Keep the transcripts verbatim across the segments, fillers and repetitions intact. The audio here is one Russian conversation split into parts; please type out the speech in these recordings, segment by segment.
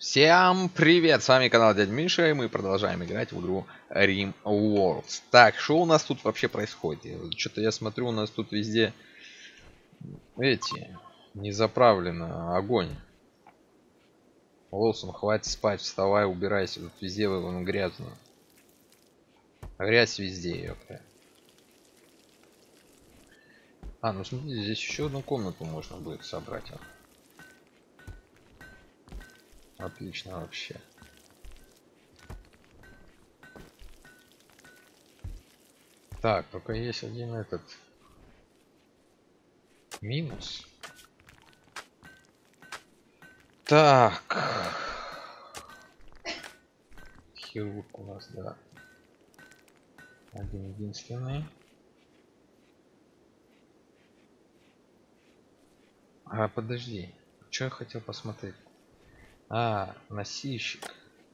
Всем привет, с вами канал Дядь Миша, и мы продолжаем играть в игру Rim Worlds. Так, что у нас тут вообще происходит? Что-то я смотрю, у нас тут везде эти, не заправлено огонь. Уилсон, хватит спать, вставай, убирайся, тут везде вон грязно. Грязь везде, ёпта. А, ну смотрите, здесь еще одну комнату можно будет собрать. Отлично вообще. Так, только есть один этот минус. Так. Хирург у нас, да. Один единственный. А, подожди. Что я хотел посмотреть? А, носильщик.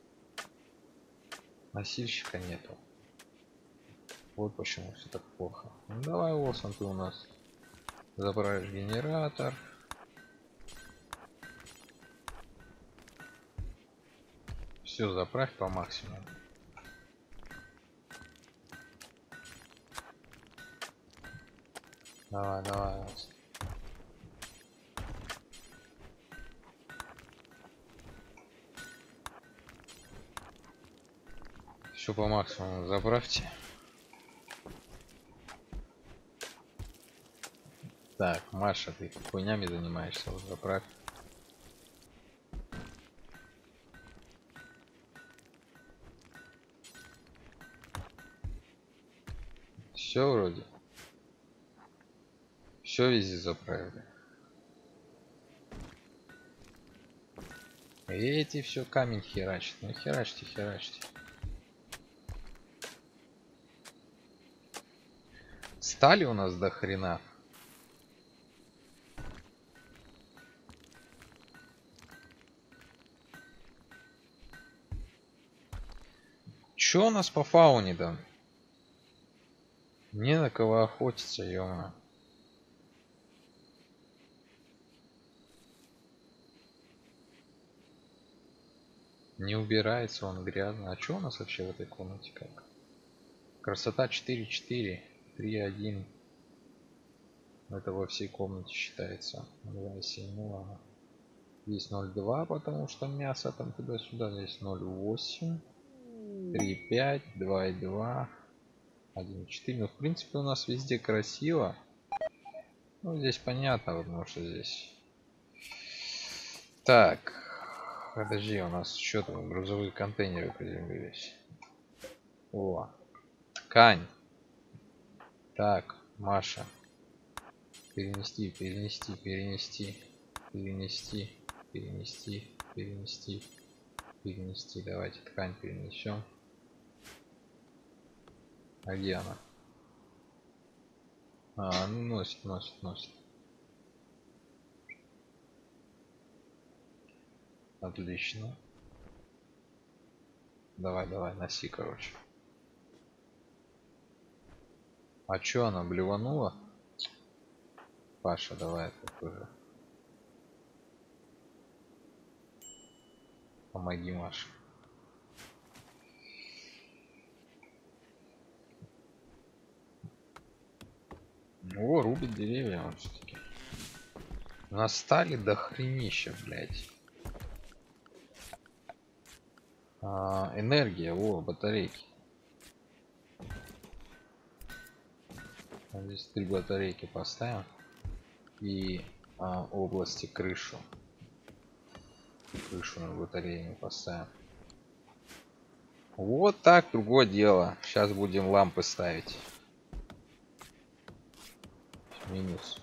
Носильщика нету. Вот почему все так плохо. Ну, давай, Уилсон, ты у нас заправишь генератор. Все, заправь по максимуму. Давай, давай, Уилсон. Все по максимуму заправьте. Так, Маша, ты хуйнями занимаешься, вот заправь. Все вроде. Все везде заправили. И эти все камень херачит. Ну херачьте, херачьте. Стали у нас до хрена. Чё у нас по фауне там? Не на кого охотиться, ё-моё. Не убирается, он грязно. А что у нас вообще в этой комнате как? Красота четыре четыре, три один. Это во всей комнате считается. два семь, ну ладно. Здесь ноль два, потому что мясо там туда-сюда. Здесь ноль восемь, три пять, два два, один четыре. Ну, в принципе, у нас везде красиво. Ну, здесь понятно, потому что здесь... Так, подожди, у нас что там, грузовые контейнеры приземлились. О, ткань. Так, Маша. Перенести, перенести, перенести, перенести, перенести, перенести, перенести. Давайте ткань перенесем. А где она? А, ну носит, носит, носит. Отлично. Давай, давай, носи, короче. А чё она блеванула? Паша, давай тоже. Помоги, Маша. О, рубит деревья он все-таки. Настали до хренища, блядь. А, энергия, о, батарейки. Здесь три батарейки поставим. И а, области крышу. Крышу на батареями поставим. Вот так, другое дело. Сейчас будем лампы ставить. Минус.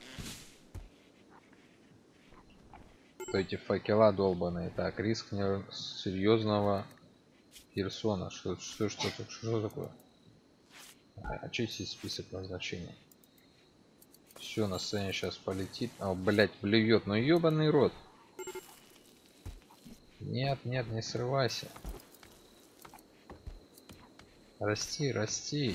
То эти факела долбаные. Так, риск серьезного персона. Что, что, что, что, что такое? Очистить список назначений. Все, на сцене сейчас полетит. А, блять, блюет. Ну ебаный рот. Нет, нет, не срывайся. Расти, расти.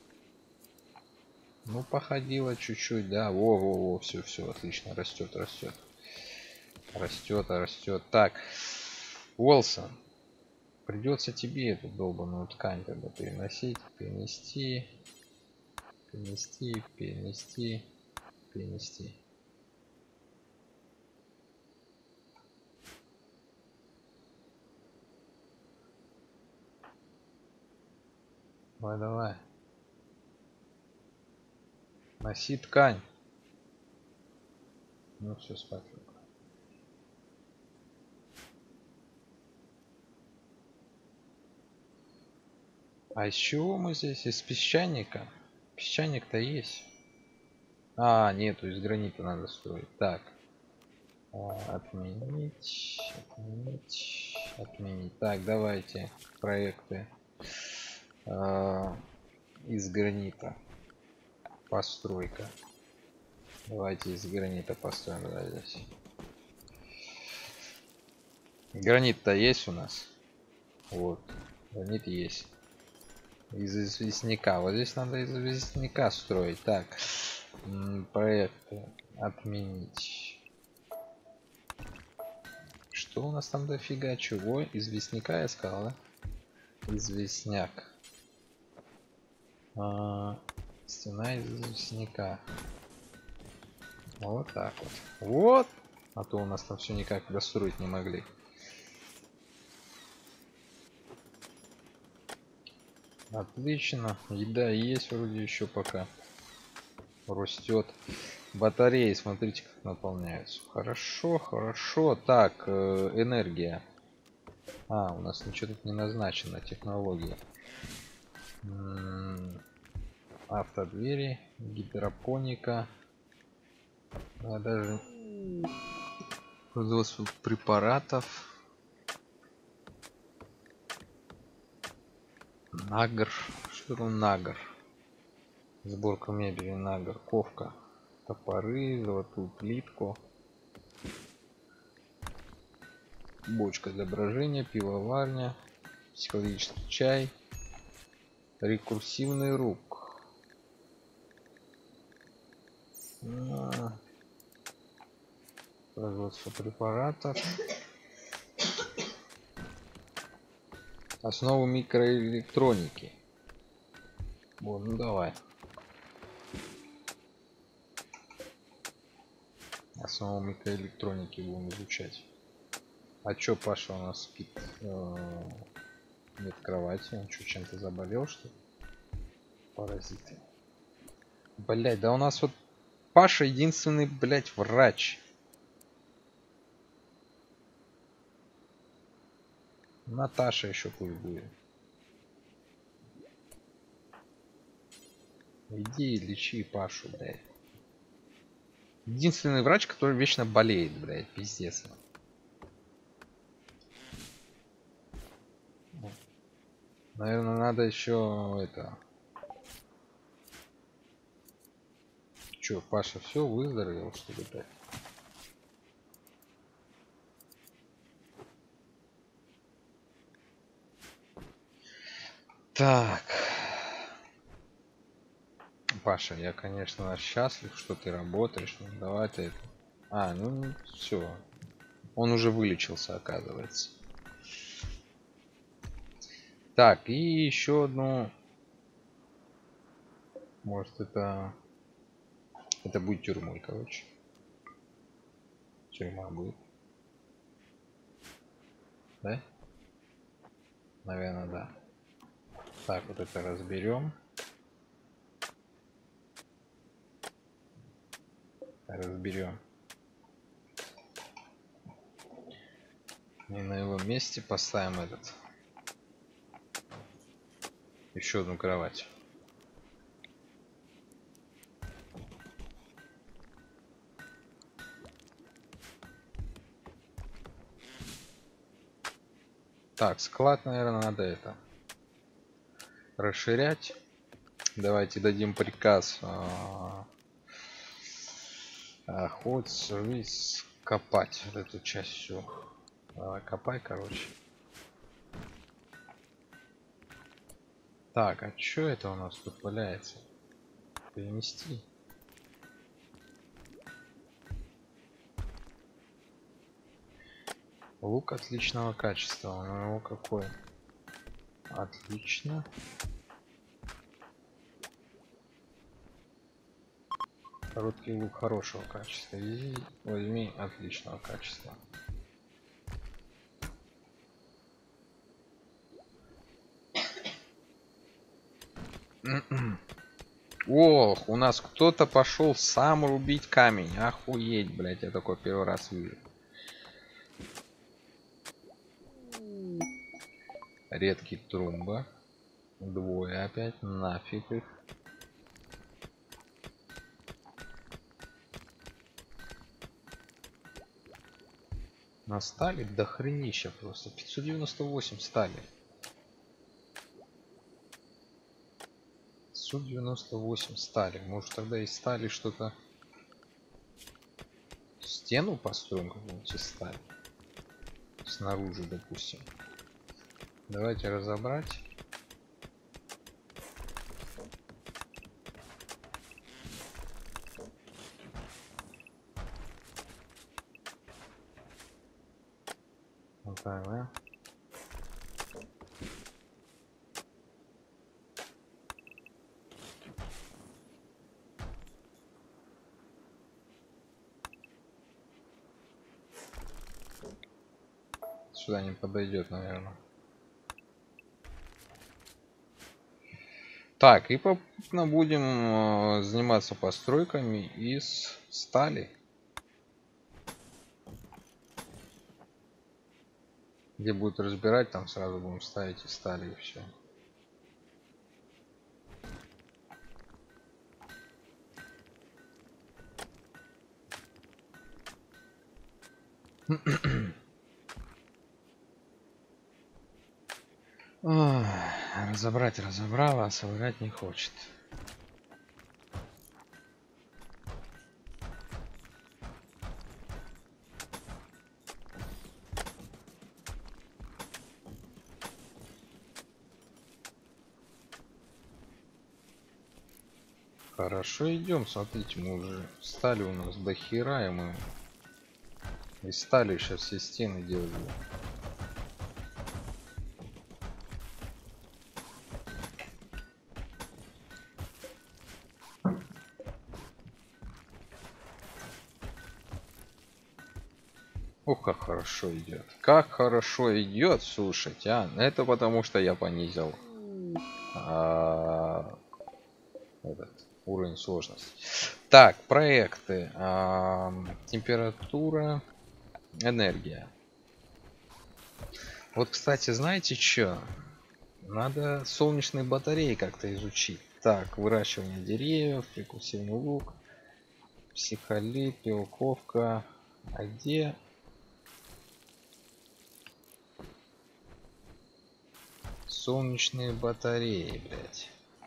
Ну походила чуть-чуть, да. Во, во, во, все, все, отлично, растет, растет. Растет, растет. Так. Уолсон, придется тебе эту долбаную ткань тогда переносить, перенести, перенести, перенести, перенести. Давай, давай. Носи ткань. Ну все, спать. А из чего мы здесь? Из песчаника? Песчаник-то есть. А, нету, из гранита надо строить. Так. А, отменить, отменить, отменить. Так, давайте проекты а, из гранита. Постройка. Давайте из гранита построим, да, здесь. Гранит-то есть у нас. Вот. Гранит есть. Из известняка. Вот здесь надо из известняка строить. Так. Проекты. Отменить. Что у нас там дофига? Чего? Известняка я сказал, да? Известняк. А, стена из известняка. Вот так вот. Вот. А то у нас там все никак достроить не могли. Отлично. Еда есть вроде еще пока. Растет. Батареи, смотрите, как наполняются. Хорошо, хорошо. Так, э, энергия. А, у нас ничего тут не назначено. Технологии. М-м, автодвери, гидропоника. А даже производство препаратов. Нагр. Что там нагр? Сборка мебели, нагр, ковка. Топоры, золотую плитку. Бочка для брожения, пивоварня, психологический чай, рекурсивный рук. А, производство препаратов. Основу микроэлектроники. Вот, ну давай. Основу микроэлектроники будем изучать. А чё Паша у нас спит? Э-э- нет кровати. Он что, чем-то заболел, что ли? Паразиты. Блять, да у нас вот Паша единственный, блять, врач. Наташа еще пусть будет. Иди лечи Пашу, блядь. Единственный врач, который вечно болеет, блядь, пиздец. Наверное, надо еще это. Че, Паша все выздоровел, что ли, блядь? Так. Паша, я, конечно, счастлив, что ты работаешь. Ну, давай ты это. А, ну все. Он уже вылечился, оказывается. Так, и еще одну. Может, это. Это будет тюрьмой, короче. Тюрьма будет. Да? Наверное, да. Так, вот это разберем. Разберем. И на его месте поставим этот. Еще одну кровать. Так, склад, наверное, надо это расширять. Давайте дадим приказ. А, а, хоть сервис копать вот эту часть всю. Давай, копай, короче. Так, а что это у нас тут валяется? Перенести. Лук отличного качества. У него какой? Отлично. Короткий лук хорошего качества. И возьми отличного качества. Ох, у нас кто-то пошел сам рубить камень. Охуеть, блять, я такой первый раз вижу. Редкий трумба. Двое опять. Нафиг их. На стали до хренища просто. пятьсот девяносто восемь стали. пятьсот девяносто восемь стали. Может тогда и стали что-то... Стену построим какую-нибудь из стали. Снаружи, допустим. Давайте разобрать. Вот так, да? Сюда не подойдет, наверное. Так, и попутно будем э, заниматься постройками из стали. Где будет разбирать, там сразу будем ставить из стали и все. Ой, разобрать разобрала, а собрать не хочет. Хорошо идем, смотрите, мы уже стали у нас до хера, и мы из стали сейчас все стены делали. Ох, как хорошо идет. Как хорошо идет, слушайте, а. Это потому что я понизил а, этот уровень сложности. Так, проекты. А, температура, энергия. Вот, кстати, знаете что? Надо солнечные батареи как-то изучить. Так, выращивание деревьев, прикусивный лук, психолит, пилковка. А где? Солнечные батареи, блять.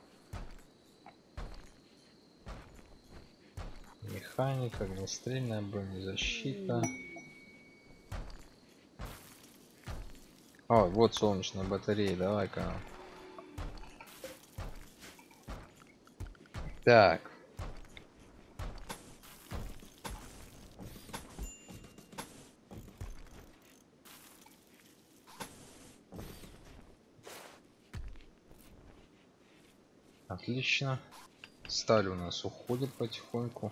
Механика, огнестрельная бронезащита. О, вот солнечные батареи, давай-ка. Так. Отлично. Сталь у нас уходит потихоньку.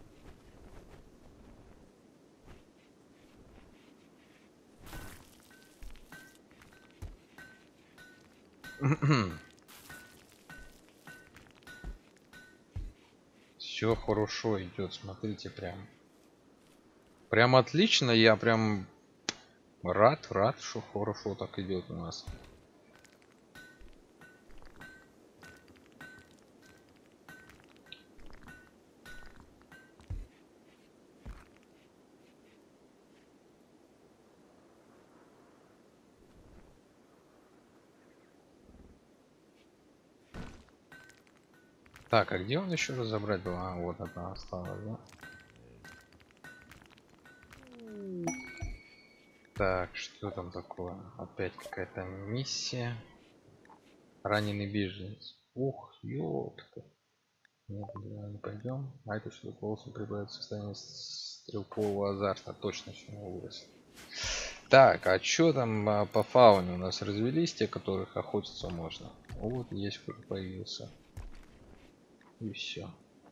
Все хорошо идет, смотрите, прям. Прям отлично, я прям рад, рад, что хорошо так идет у нас. Так, а где он еще разобрать был? А, вот одна осталась, да? Так, что там такое? Опять какая-то миссия. Раненый беженец. Ух, ёпта. Нет, не пойдем. А это что, полностью прибавит состояние стрелкового азарта. Точно еще не вырос. Так, а что там а, по фауне у нас развелись те, которых охотиться можно? Вот есть кто появился. И все.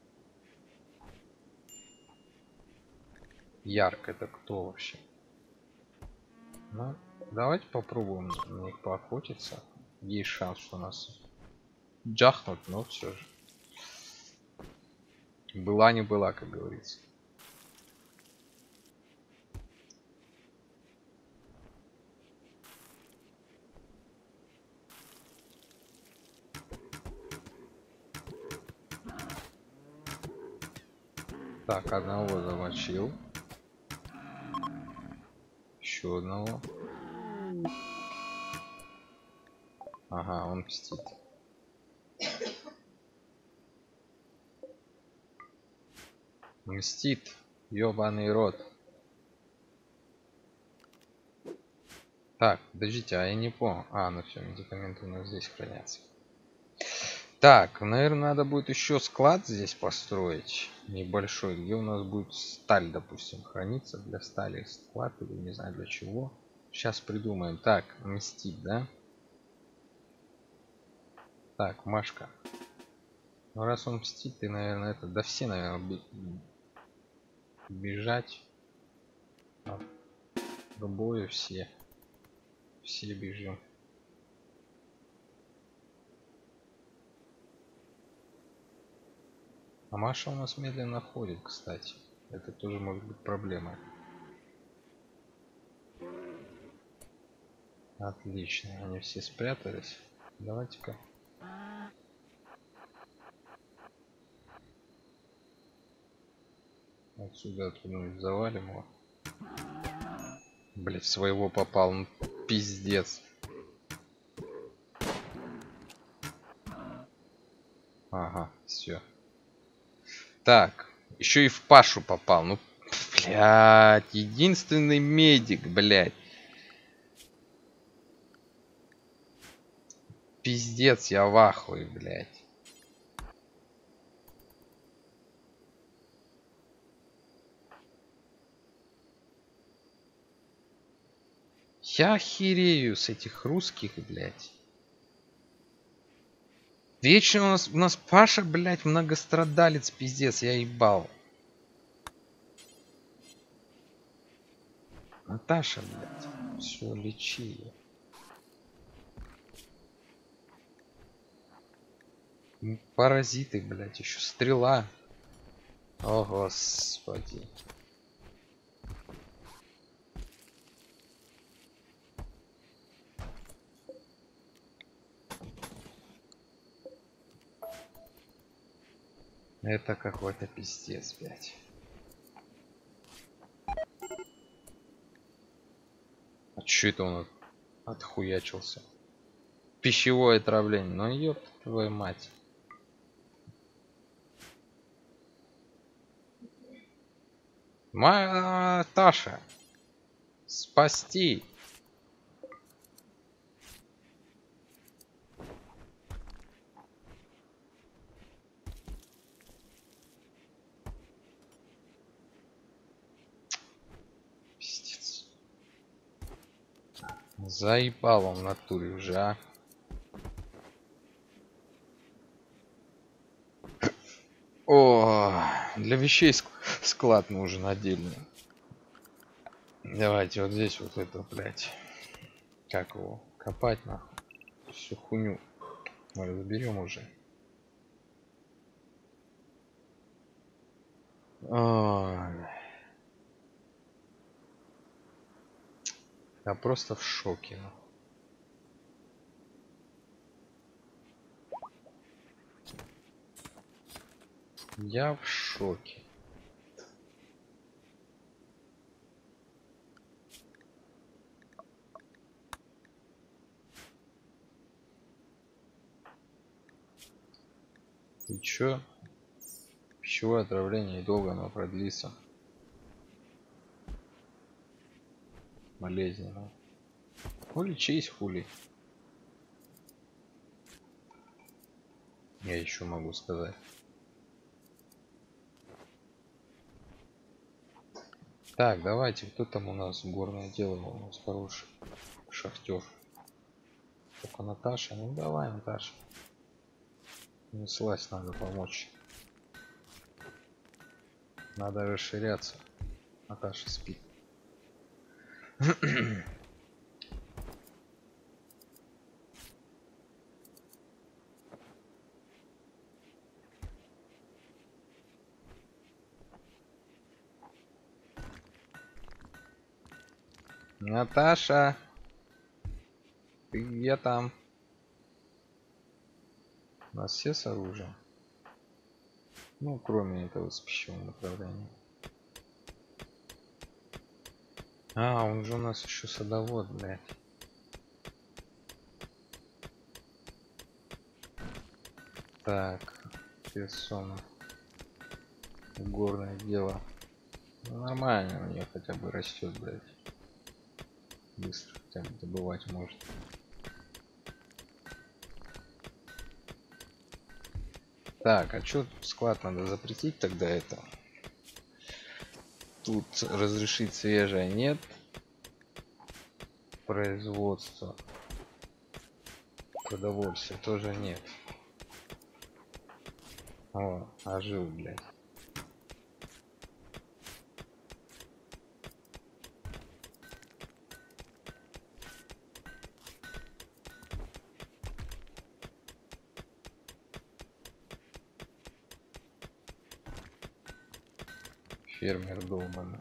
Ярк это кто вообще? Ну, давайте попробуем на них поохотиться. Есть шанс, что нас джахнут, но все же. Была не была, как говорится. Так, одного замочил. Еще одного. Ага, он мстит. Мстит. Ёбаный рот. Так, подождите, а я не понял. А, ну все, медикаменты у нас здесь хранятся. Так, наверное, надо будет еще склад здесь построить. Небольшой, где у нас будет сталь, допустим, храниться. Для стали склад или не знаю для чего. Сейчас придумаем. Так, мстить, да? Так, Машка. Ну раз он мстит, ты, наверное, это... Да все, наверное, бежать. К бою все. Все бежим. А Маша у нас медленно ходит, кстати. Это тоже может быть проблемой. Отлично, они все спрятались. Давайте-ка. Отсюда откуда-нибудь завалим его. Блять, своего попал. Ну, пиздец. Ага, все. Так, еще и в Пашу попал. Ну, блядь, единственный медик, блядь. Пиздец, я в ахуе, блядь. Я охерею с этих русских, блядь. Вечно у нас, у нас Паша, блядь, многострадалец, пиздец, я ебал. Наташа, блядь, все, лечи ее. Паразиты, блядь, еще стрела. О, господи. Это какой-то пиздец, блядь. А чё это он отхуячился? Пищевое отравление. Ну ёб твою мать. Маташа. Спасти. Пиздец. Заебал он в натуре уже, а. О, для вещей ск склад нужен отдельный. Давайте вот здесь вот это, блядь. Как его? Копать нахуй. Всю хуйню. Мы разберем уже. Ой. Я просто в шоке. Я в шоке. И чё? Пищевое отравление и долго оно продлится. Болезненно. Ну лечись, хули. Я еще могу сказать. Так, давайте, кто там у нас горное дело, у нас хороший шахтер. Только Наташа, ну давай, Наташа. Неслась, надо помочь. Надо расширяться. Наташа спит. Наташа, ты где там? У нас все с оружием. Ну, кроме этого с пищевым направлением. А, он же у нас еще садовод, блядь. Так, персона. Горное дело. Ну, нормально, у нее хотя бы растет, блядь. Быстро хотя бы добывать может. Так, а чё склад надо запретить тогда это? Тут разрешить свежее нет. Производство продовольствия тоже нет. О, ожил, блядь. Фермер долбаный.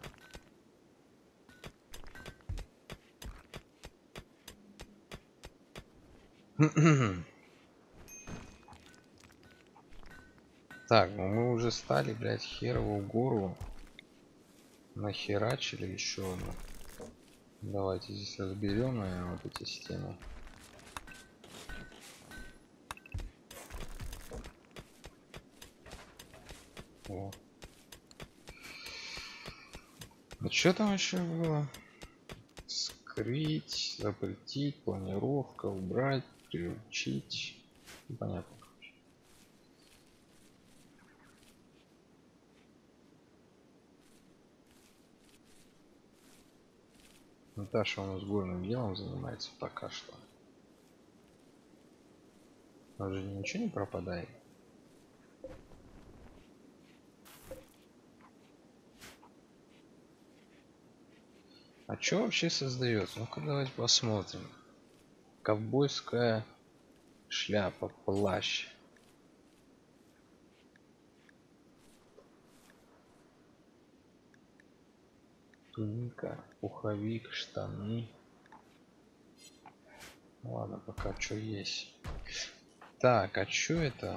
Так, ну мы уже стали, блядь, херову гору нахерачили еще одну. Давайте здесь разберем, наверное, вот эти стены. О. А что там еще было? Скрыть, запретить, планировка, убрать, приучить. Понятно. Наташа у нас горным делом занимается пока что. У нас же ничего не пропадает. А что вообще создается? Ну-ка давайте посмотрим. Ковбойская шляпа, плащ. Туника, пуховик, штаны. Ладно, пока что есть. Так, а что это?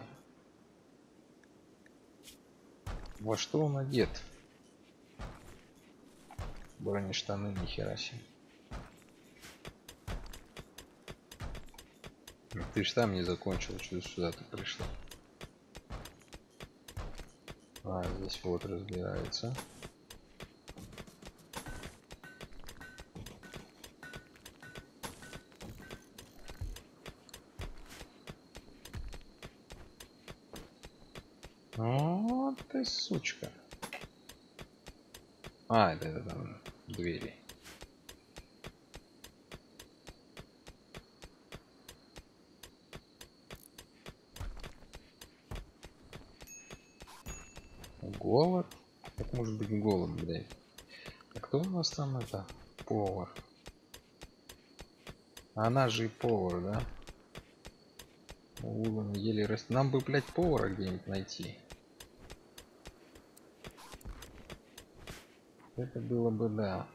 Во что он одет? Бронештаны, нихера себе. Ты ж там не закончил, что сюда ты пришла. А, здесь вот разбирается. Вот ты сучка. А, это, это там двери. Голод? Как может быть голод, блядь? А кто у нас там это? Повар. Она же и повар, да? Уровень еле растет. Нам бы, блядь, повара где-нибудь найти. Это было бы, да.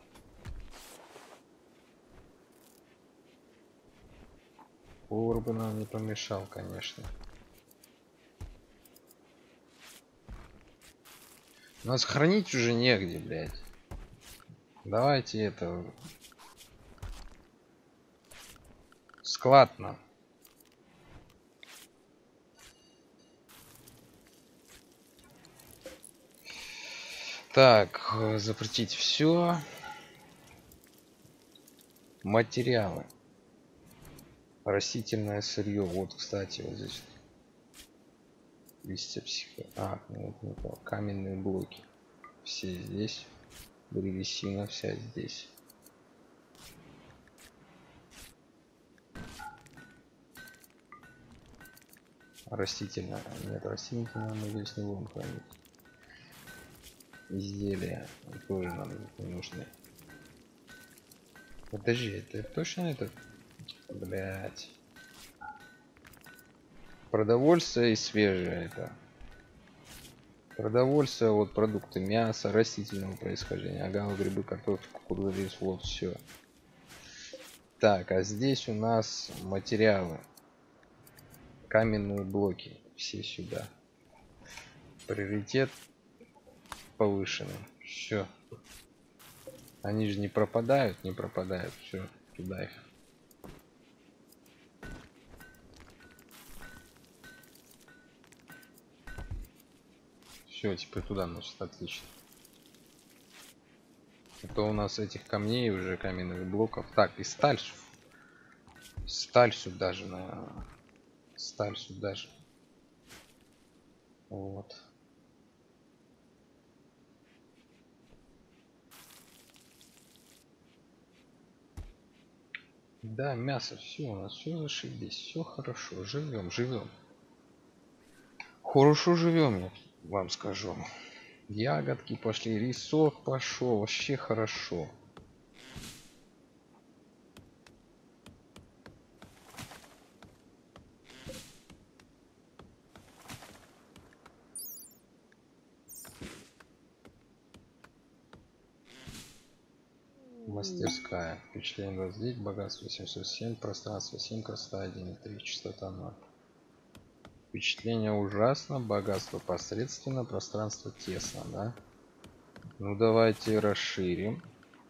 Повар бы нам не помешал, конечно. Нас хранить уже негде, блядь. Давайте это... Склад нам. Так, запретить все. Материалы. Растительное сырье. Вот, кстати, вот здесь. Листья психо. А, ну, вот, не то. Каменные блоки. Все здесь. Древесина вся здесь. Растительная. Нет, растительная мы здесь не будем хранить. Изделия тоже нам не нужны. Подожди, это точно этот? Блять. Продовольствие и свежее это. Продовольствие, вот продукты мяса, растительного происхождения. Ага, грибы, картофель, кукуруза, рис, вот все. Так, а здесь у нас материалы. Каменные блоки. Все сюда. Приоритет повышенный. Все. Они же не пропадают, не пропадают. Все, туда их. Все, теперь туда носит, отлично. Это у нас этих камней уже каменных блоков. Так, и сталь. Сталь сюда же, на сталь сюда же. Вот. Да, мясо, все у нас, все зашибись, все хорошо, живем, живем. Хорошо живем, я вам скажу. Ягодки пошли, рисок пошел, вообще хорошо. Мастерская. Впечатление двадцать девять, богатство восемьсот семь, пространство семь, красота один и три, частота ноль. Впечатление ужасно, богатство посредственно, пространство тесно, да? Ну давайте расширим.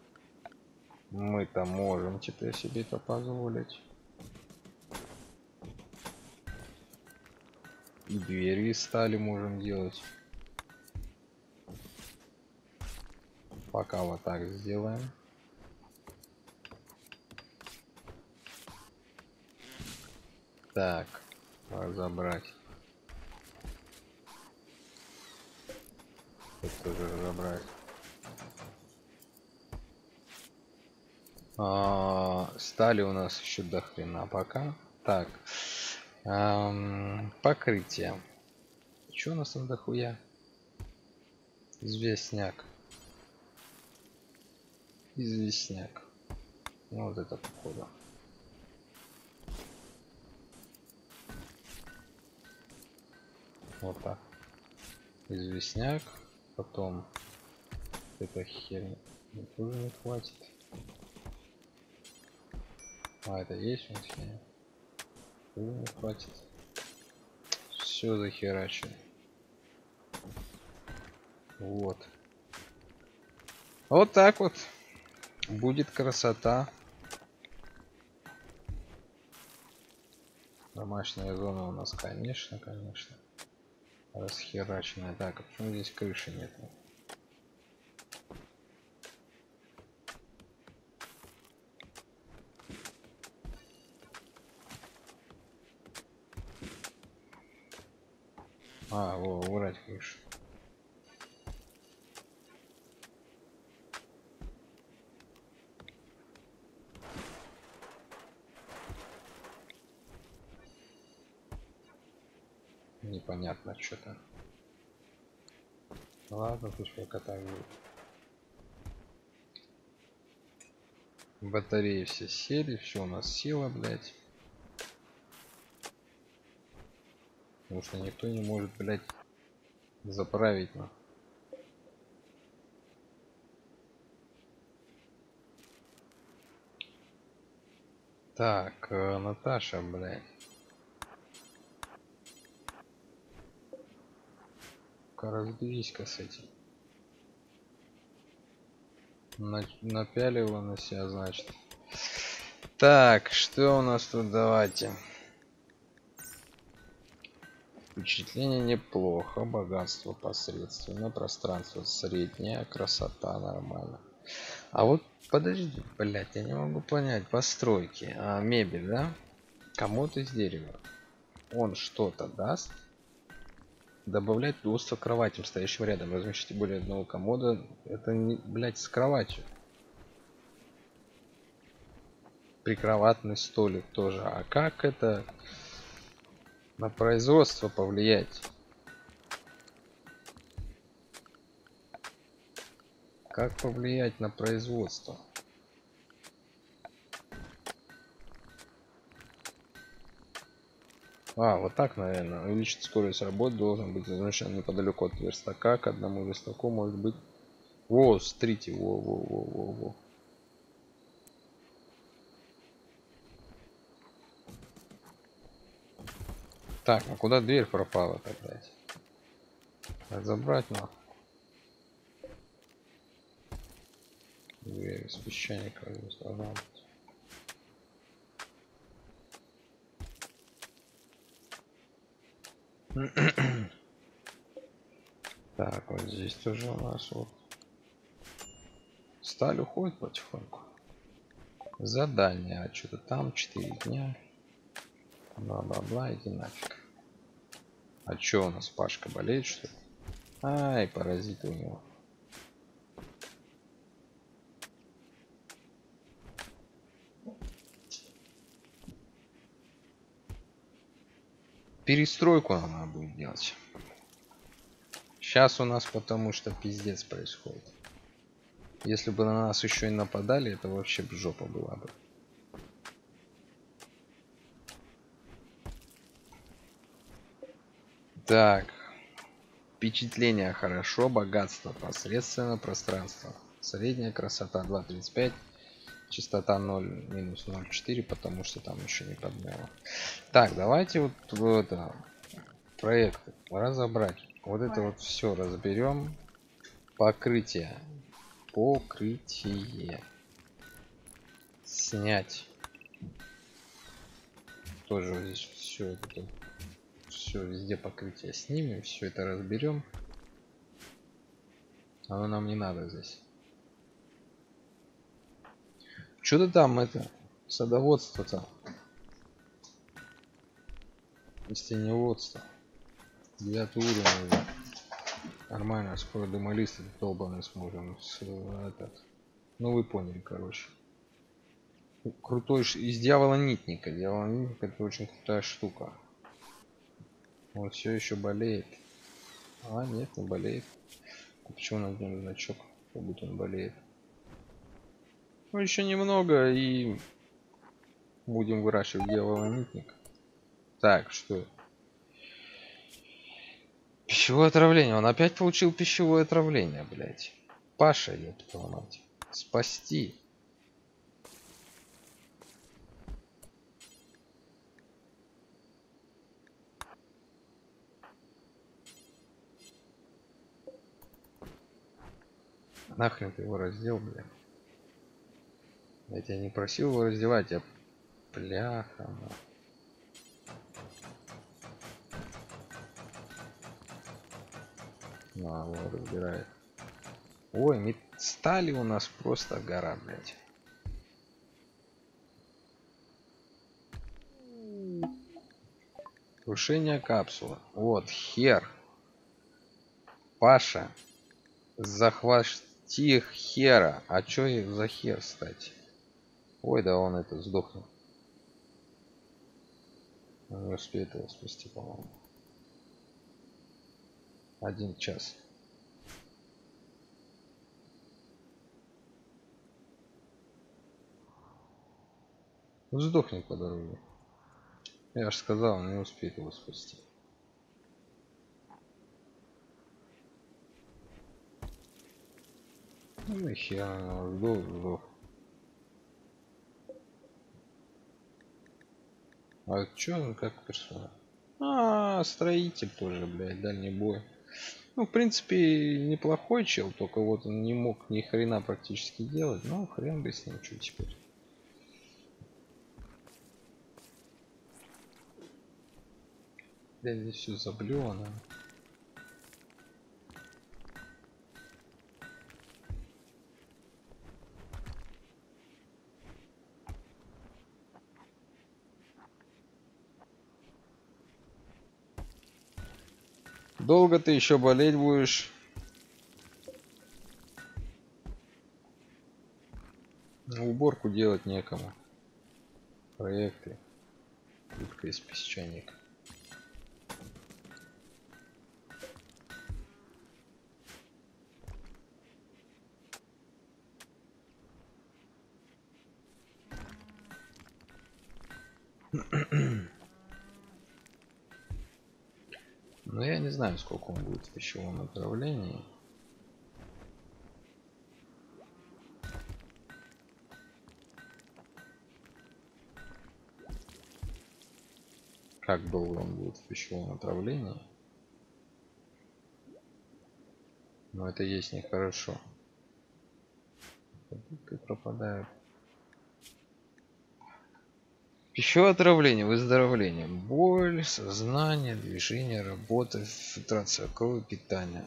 Мы-то можем теперь себе это позволить. И двери из стали можем делать. Пока вот так сделаем. Так, разобрать. Это тоже разобрать. А, стали у нас еще до хрена пока. Так, эм, покрытие. Что у нас там дохуя? Известняк. Известняк. Ну, вот это походу. Вот так. Известняк. Потом эта херня тоже не хватит. А, это есть у нас херня? Тоже не хватит. Все захерачено. Вот. Вот так вот. Будет красота. Домашняя зона у нас, конечно, конечно. Расхераченная. Так, а почему здесь крыши нет? А, во, убрать крышу. Непонятно что-то. Ладно, пусть пока так будет. Батареи все сели, все у нас село, блять. Потому что никто не может, блять, заправить на. Так, э, Наташа, блять. Разберись-ка с этим. На напялила на себя, значит. Так, что у нас тут, давайте. Впечатление неплохо, богатство посредственно, пространство среднее, красота нормально. А вот подожди, блять, я не могу понять. Постройки, а, мебель, да? Комод из дерева. Он что-то даст? добавлять удобство к кроватям, стоящим рядом. Размещите более одного комода. Это не, блядь, с кроватью. Прикроватный столик тоже. А как это на производство повлиять? Как повлиять на производство? А, вот так, наверное. Увеличить скорость работы должен быть размещен неподалеку от верстака. К одному верстаку может быть... Во, смотрите, во, во, во, во, во. Так, а куда дверь пропала тогда? Разобрать надо. Дверь из песчаника должна быть. Так, вот здесь тоже у нас вот сталь уходит потихоньку. Задание, а что-то там четыре дня. Бла-бла-бла, иди нафиг. А что у нас, Пашка болеет, что ли? Ай, паразиты у него. Перестройку нам надо будет делать. Сейчас у нас потому что пиздец происходит. Если бы на нас еще и нападали, это вообще жопа была бы. Так. Впечатление хорошо, богатство посредственно, пространство. Средняя красота два тридцать пять, частота ноль минус ноль четыре, потому что там еще не подмяло. Так, давайте вот, вот это, проекты разобрать. Вот это вот все разберем. Покрытие. Покрытие. Снять. Тоже вот здесь все это, все везде покрытие снимем, все это разберем. Оно нам не надо здесь. Что-то там это садоводство-то, растениеводство. Девятый уровень уже. Нормально, скоро дымолисты долбаные сможем с, этот. Ну вы поняли, короче. Крутой из дьявола нитника. Дьявола нитника это очень крутая штука. Он все еще болеет. А, нет, не болеет. А почему на нем значок? Как будто он болеет. Ну еще немного и будем выращивать дьявола нитника. Так, что? Пищевое отравление. Он опять получил пищевое отравление, блять. Паша, ёпта мать. Спасти. Нахрен ты его раздел, бля. Я тебя не просил его раздевать, я бляха. На, вот, разбирает. Ой, стали у нас просто гора, блядь. Крушение капсулы. Вот, хер. Паша. Захвати хера. А чё их за хер, кстати? Ой, да он это сдохнул. Он не успеет его спасти, по-моему. Один час. Ну, сдохнет по дороге. Я же сказал, он не успеет его спасти. Ну и хер, сдох, сдох. А чё он как персонаж? А, строитель тоже, блядь, дальний бой. Ну, в принципе, неплохой чел, только вот он не мог ни хрена практически делать. Ну, хрен бы с ним, что теперь. Да, здесь все заблевано. Долго ты еще болеть будешь? Уборку делать некому. Проекты. Утка из песчаника. Но я не знаю, сколько он будет в пищевом направлении. Как долго он будет в пищевом отравлении. Но это есть нехорошо. Продукты пропадают. Пищевое отравление, выздоровление. Боль, сознание, движение, работа, фильтрация крови, питание.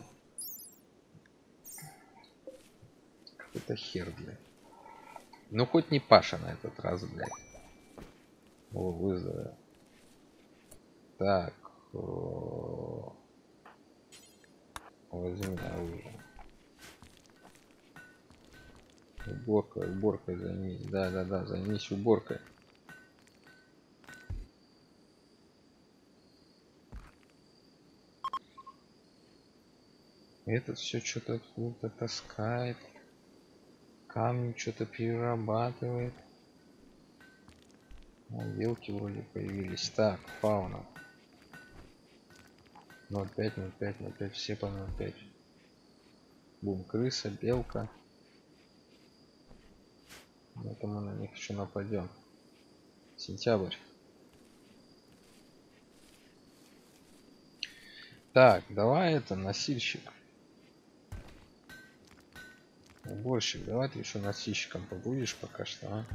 Какой-то хер, блядь. Ну хоть не Паша на этот раз, блядь. О, выздоровел. Так. О, возьми оружие. Уборка, уборкой займись. Да, да, да, займись уборкой. Этот все что-то откуда-то таскает. Камни что-то перерабатывает. Белки вроде появились. Так, фауна. ноль пять, ноль пять, ноль пять, все по ноль пять. Бум, крыса, белка. Это мы на них еще нападем. Сентябрь. Так, давай это, носильщик. Уборщик, давай ты еще носильщиком побудешь пока что, а?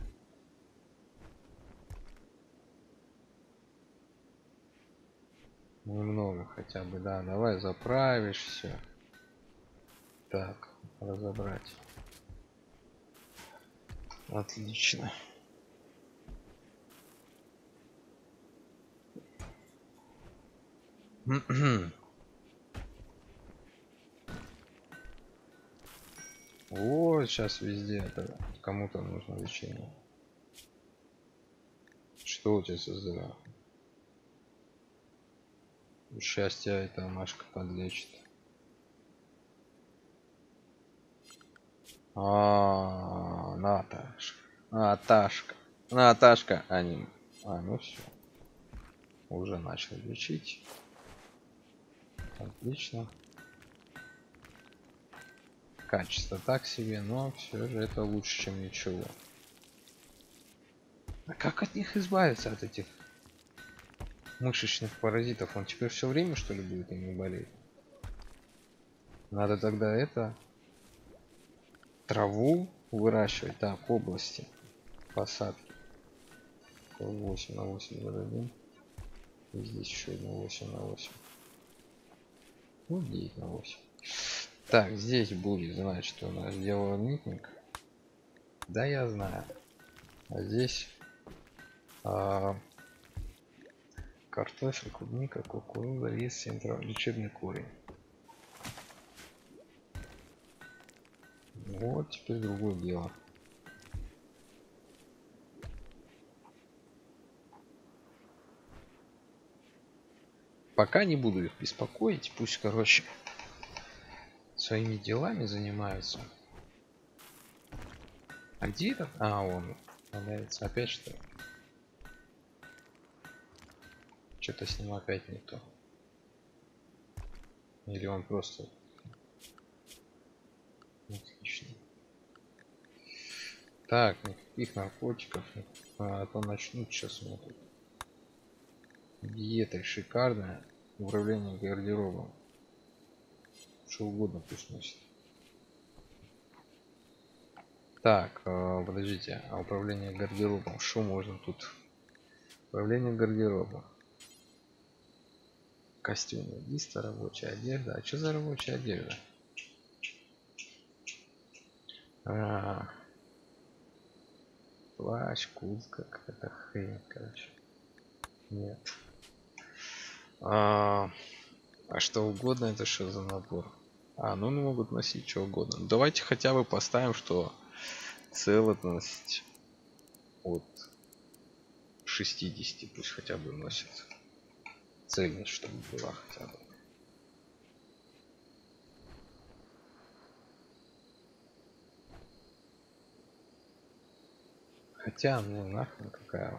Немного хотя бы, да. Давай заправишь все. Так, разобрать. Отлично. Вот сейчас везде это кому-то нужно лечение. Что у тебя за здоровье? Счастье эта Машка подлечит. А, Наташка. Наташка. Наташка. Они. А, ну все. Уже начал лечить. Отлично. Качество так себе, но все же это лучше, чем ничего. А как от них избавиться, от этих мышечных паразитов? Он теперь все время, что ли, будет ими болеть? Надо тогда это траву выращивать. Так, области посадки. восемь на восемь зададим. И здесь еще одна восемь на восемь. Ну, девять на восемь. Так, здесь будет, значит, у нас деловник. Да, я знаю. А здесь а, картофель, клубника, кукуруза, рис, центра, лечебный корень. Вот теперь другое дело. Пока не буду их беспокоить, пусть, короче, своими делами занимаются. А где этот? А, он нравится опять, что ли? Что-то с ним опять не то. Или он просто... Отлично. Так, никаких наркотиков. А то начнут сейчас у меня тут. Диета шикарная. Управление гардеробом. Что угодно пусть носит. Так, э, подождите. А управление гардеробом? Что можно тут? Управление гардеробом. Костюм листа, рабочая одежда. А что за рабочая одежда? А, плащ, куртка, какая-то хрень, короче. Нет. А, А что угодно, это что за набор? А, ну они могут носить что угодно. Давайте хотя бы поставим, что целостность от шестидесяти пусть хотя бы носит. Цельность, чтобы была хотя бы. Хотя, ну нахрен какая.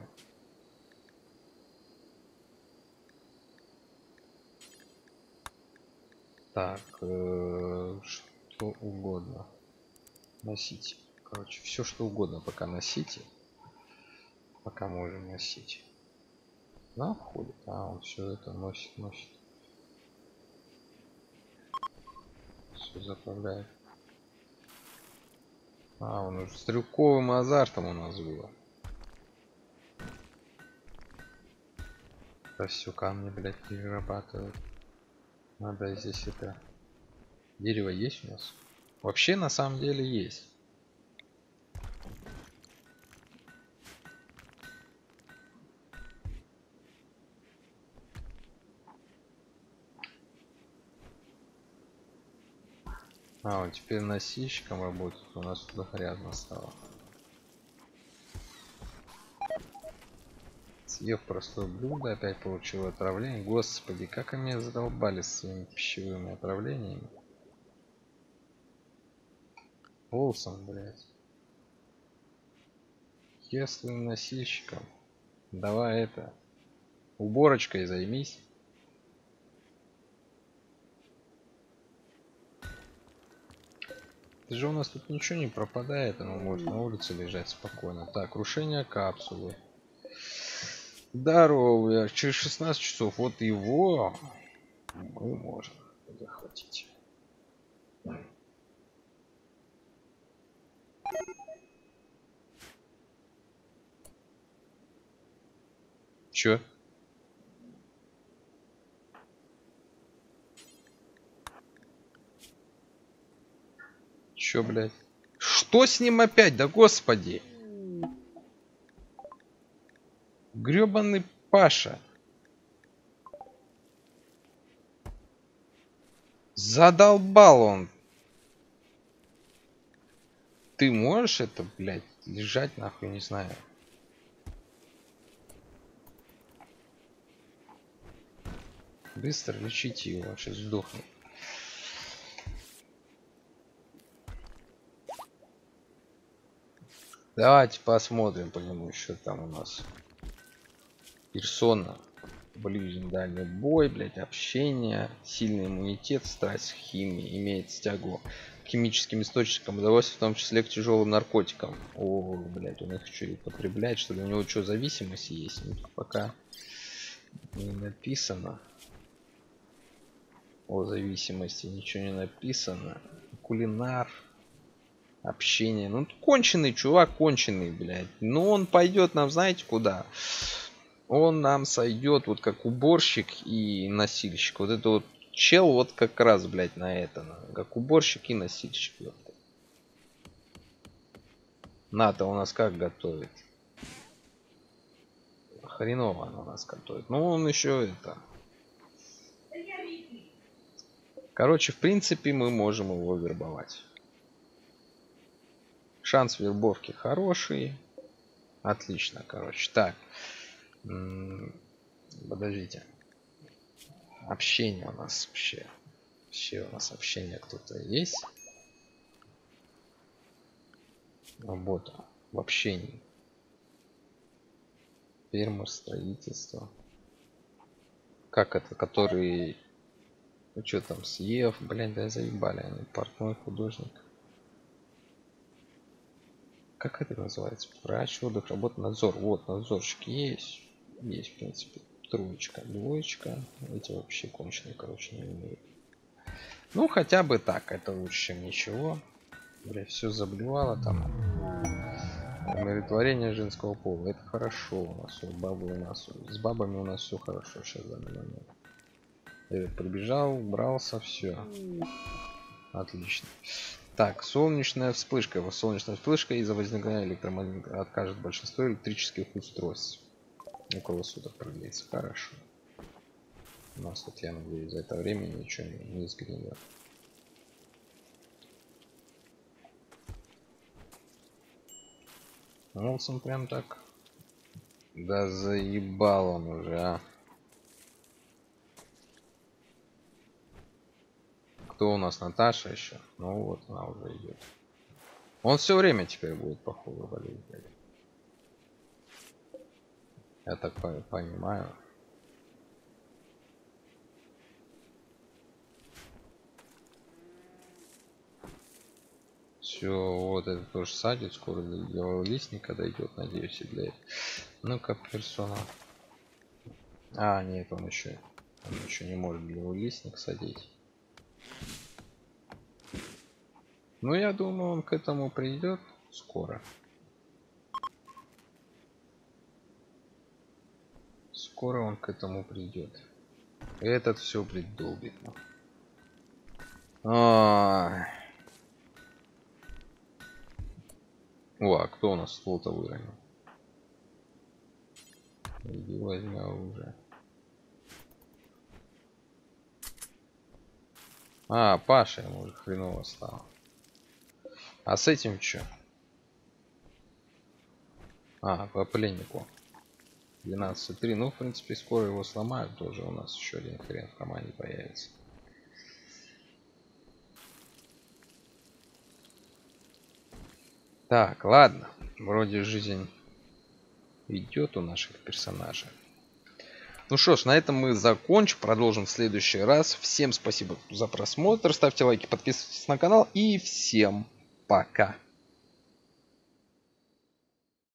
Так, э, что угодно носить. Короче, все что угодно пока носите. Пока можем носить. На входит, а он все это носит, носит. Все заправляет. А, он уже стрелковым азартом у нас было. Да все, камни, блядь, перерабатывают. Надо здесь это... Дерево есть у нас? Вообще, на самом деле, есть. А, он теперь носильщиком работает. У нас туда грязно стало. Съев простое блюдо, опять получил отравление. Господи, как они меня задолбали своими пищевыми отравлениями. Волсом, блядь. Если носильщиком, давай это, уборочкой займись. Ты же у нас тут ничего не пропадает, оно может на улице лежать спокойно. Так, крушение капсулы. Здоровье. Через шестнадцать часов. Вот его мы можем захватить. Чё? Чё, блядь? Что с ним опять? Да господи! Грёбаный Паша. Задолбал он. Ты можешь это, блядь, лежать нахуй, не знаю. Быстро лечите его, сейчас сдохнет. Давайте посмотрим по нему, что там у нас. Персона. Ближний дальний бой, блять, общение, сильный иммунитет, страсть к химии, имеет стягу к химическим источникам, удовольствие, в том числе к тяжелым наркотикам. О, блять, он их что, употребляет, что ли? У него что, зависимость есть? Ну, пока не написано. О зависимости ничего не написано. Кулинар. Общение. Ну, конченый чувак, конченый, блядь. Но он пойдет нам, знаете, куда? Он нам сойдет вот как уборщик и носильщик. Вот это вот чел вот как раз, блядь, на это. Как уборщик и носильщик. НАТО у нас как готовит? Хреново она у нас готовит. Ну, он еще это... Короче, в принципе, мы можем его вербовать. Шанс вербовки хороший. Отлично, короче. Так. Подождите. Общение у нас вообще. Вообще у нас общение кто-то есть. Работа в общении. Ферма, строительство. Как это, который... Ну что там, съев? Блин, да заебали они. Портной, художник. Как это называется? Врач, отдых, работа, надзор. Вот, надзорщик есть. Есть, в принципе. Троечка, двоечка. Эти вообще конченые, короче, не умеют. Ну, хотя бы так. Это лучше, чем ничего. Бля, все заблевало там. Умиротворение женского пола. Это хорошо у нас. Бабы у нас. С бабами у нас все хорошо сейчас в данный момент. Я прибежал, убрался, все. Отлично. Так, солнечная вспышка. Солнечная вспышка из-за возникновения электромагнитных откажет большинство электрических устройств. Около суток продлится. Хорошо. У нас тут, я надеюсь, за это время ничего не, не сгнило. Нолсон прям так. Да заебал он уже, а. Кто у нас? Наташа еще? Ну вот, она уже идет. Он все время теперь будет, походу, болеть. Я так понимаю. Все, вот это тоже садит, скоро до белого листника дойдет, надеюсь, и для. Ну-ка, персона. А, нет, он еще, он еще не может белый листник садить. Ну, я думаю, он к этому придет скоро. Скоро он к этому придет. Этот все придолбит. А, О, а кто у нас стол-то выронил? Иди возьми оружие. А, Паша, ему уже хреново стало. А с этим что? А, по пленнику. двенадцать три. Ну, в принципе, скоро его сломают. Тоже у нас еще один хрен в команде появится. Так, ладно. Вроде жизнь идет у наших персонажей. Ну что ж, на этом мы закончим. Продолжим в следующий раз. Всем спасибо за просмотр. Ставьте лайки, подписывайтесь на канал. И всем пока.